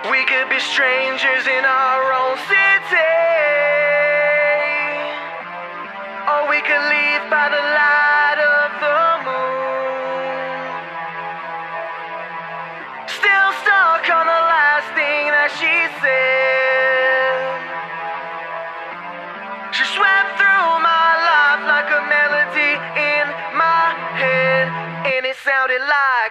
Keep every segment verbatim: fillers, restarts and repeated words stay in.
We could be strangers in our own city, or we could leave by the light of the moon. Still stuck on the last thing that she said. She swept through my life like a melody in my head, and it sounded like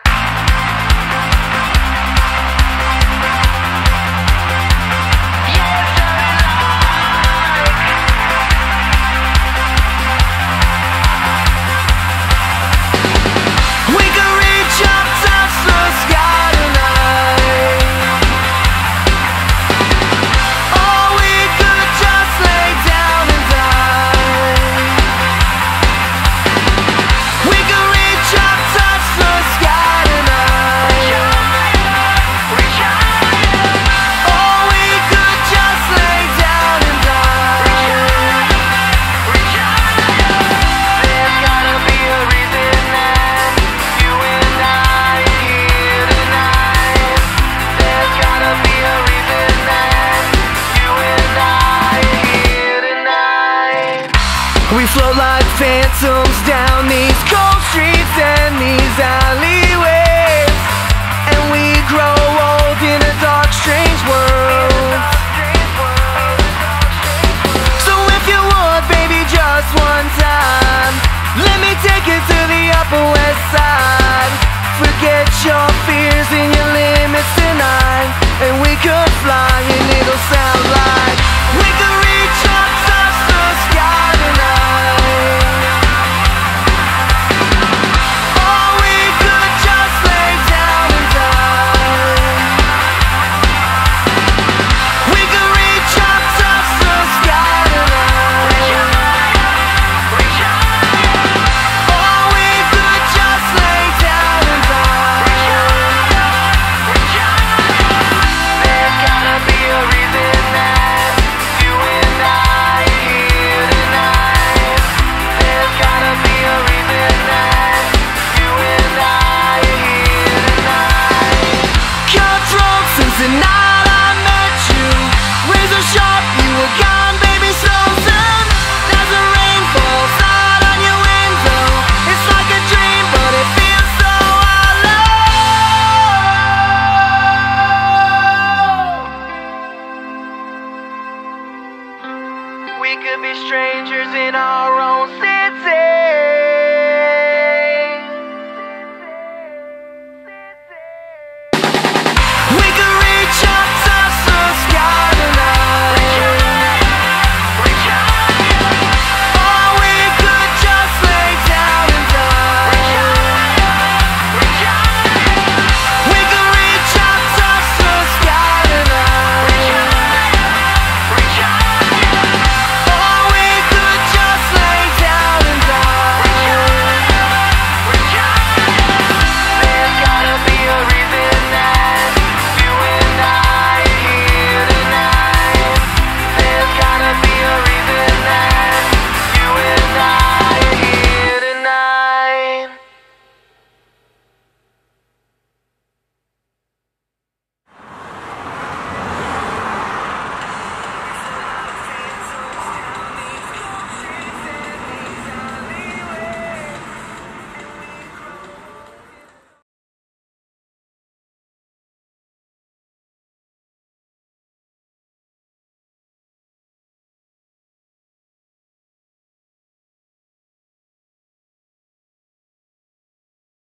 we float like phantoms down these cold streets and these alleyways.